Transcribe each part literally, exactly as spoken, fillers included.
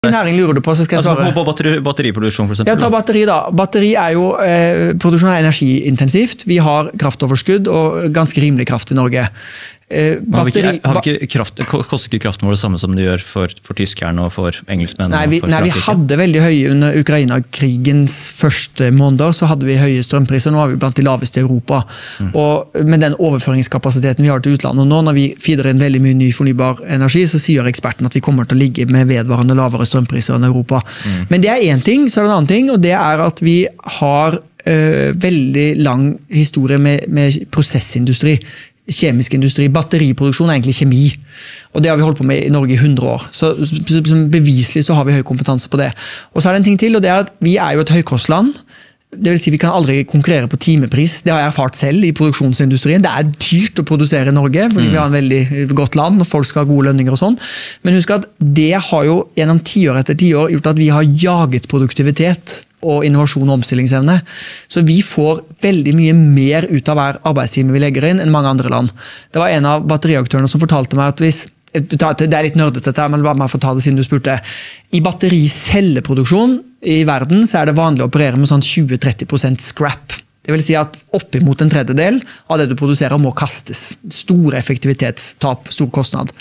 Næring lurer du på, så skal jeg svare. Altså på batteri, batteriproduksjon for eksempel. Ja, ta batteri da. Batteri er jo, eh, produksjon er energiintensivt. Vi har kraftoverskudd og ganske rimelig kraft i Norge. Eh, har vi ikke, har vi ikke kraft, koster ikke kraften vår det samme som det gjør for, for tyskerne og for engelskmenn? Nei, vi, og for nei, vi hadde veldig høye under Ukraina-krigens første måneder, så hadde vi høye strømpriser. Nå har vi blant de laveste i Europa. Mm. Og med den overføringskapasiteten vi har til utlandet nå, når vi feeder inn veldig mye ny fornybar energi, så sier eksperten at vi kommer til å ligge med vedvarende lavere strømpriser enn Europa. Mm. Men det er en ting, så er det en annen ting, og det er at vi har øh, veldig lang historie med, med prosessindustri. Kjemisk industri, batteriproduksjon er egentlig kjemi, og det har vi holdt på med i Norge i hundre år, så beviselig så har vi høy kompetanse på det. Og så er det en ting til, og det er at vi er jo et høykostland, det vil si vi kan aldri konkurrere på timepris, det har jeg erfart selv i produksjonsindustrien, det er dyrt å produsere i Norge, fordi mm. vi har en veldig godt land, og folk skal ha gode lønninger og sånn, men husk at det har jo gjennom tiår etter tiår gjort at vi har jaget produktivitet, og innovasjon og omstillingsevne. Så vi får veldig mye mer ut av hver arbeidstime vi legger inn enn mange andre land. Det var en av batteriaktørene som fortalte meg at hvis, det er litt nørdet dette, men bare meg få ta det siden du spurte, i battericelleproduksjon i verden så er det vanlig å operere med sånn tjue til tretti prosent scrap. Det vil si at oppimot en tredjedel av det du produserer må kastes. Store effektivitetstap, stor kostnad.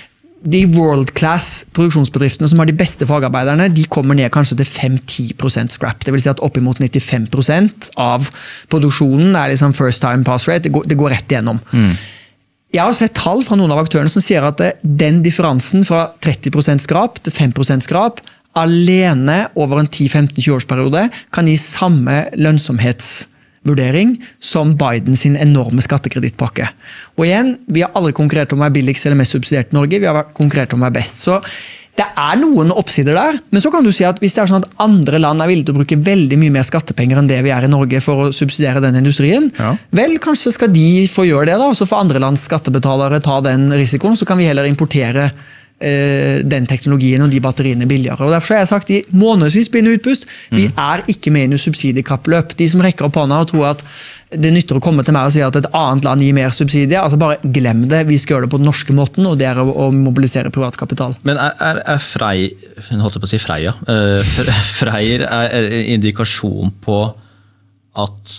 De world-class produksjonsbedriftene som har de beste fagarbeiderne, de kommer ned kanskje til fem til ti prosent scrap. Det vil si at oppimot nittifem prosent av produksjonen er liksom first time pass rate. Det går, det går rett igjennom. Mm. Jeg har sett tall fra noen av aktørene som sier at den differansen fra tretti prosent skrap til fem prosent skrap alene over en ti til femten til tjue årsperiode kan gi samme lønnsomhets vurdering som Biden sin enorme skattekredittpakke. Og igjen, vi har aldri konkurrert om å være billigst eller mest subsidiert i Norge, vi har konkurrert om å være best. Så det er noen oppsider der, men så kan du si at hvis det er sånn at andre land er villige til å bruke veldig mye mer skattepenger enn det vi er i Norge for å subsidiere den industrien, ja. Vel, kanskje skal de få gjøre det da, og så får andre lands skattebetalere ta den risikoen, så kan vi heller importere den teknologien og de batteriene billigere. Og derfor har jeg sagt i månedsvis begynne utpust, vi er ikke med i noe subsidiekappløp. De som rekker opp hånda og tror at det nytter å komme til meg og si at et annet land gir mer subsidier, altså bare glem det, vi skal gjøre det på den norske måten, og det er å, å mobilisere privat kapital. Men er, er, er Frey, hun holdt på å si Freia, uh, Freyr er en indikasjon på at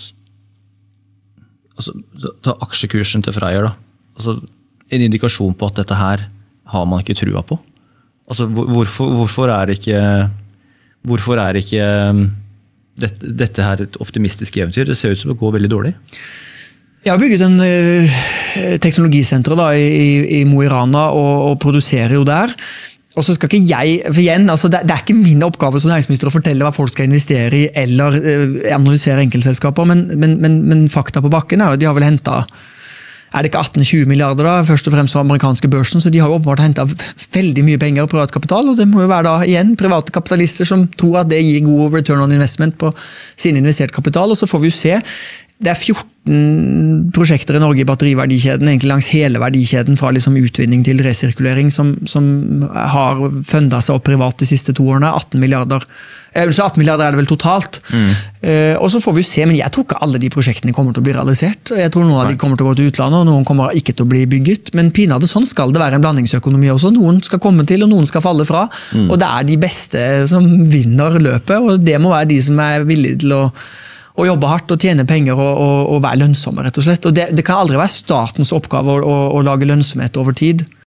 altså, ta aksjekursen til Freyr da, altså en indikasjon på at dette her har man ikke trua på? Altså, hvorfor, hvorfor er ikke, hvorfor er ikke dette, dette her et optimistisk eventyr? Det ser ut som det går veldig dårlig. Jeg har bygget en uh, teknologisenter da, i, i Mo i Rana og, og produserer jo der. Og så skal ikke jeg, for igjen, altså det, det er ikke min oppgave som næringsminister å fortelle hva folk skal investere i eller uh, analysere enkeltselskaper, men, men, men, men fakta på bakken er jo, de har vel hentet er det ikke atten til tjue milliarder da, først og fremst fra amerikanske børsen, så de har jo åpenbart hentet veldig mye penger på privat kapital, og det må jo være da igjen private kapitalister som tror at det gir god return on investment på sin investert kapital, og så får vi jo se, det er fjorten prosjekter i Norge i batteriverdikjeden, egentlig langs hele verdikjeden, fra liksom utvinning til resirkulering, som, som har fundet seg opp privat de siste to årene, atten milliarder. Eh, atten milliarder er det vel totalt. Mm. Eh, og så får vi jo se, men jeg tror ikke alle de prosjektene kommer til å bli realisert. Jeg tror noen av de kommer til å gå til utlandet, og noen kommer ikke til å bli bygget. Men pinadø sånn skal det være en blandingsøkonomi også. Noen skal komme til, og noen skal falle fra. Mm. Og det er de beste som vinner løpet, og det må være de som er villige til å å jobbe hardt og tjene penger og, og, og være lønnsomme, rett og slett. Og det, det kan aldri være statens oppgave å, å, å lage lønnsomhet over tid.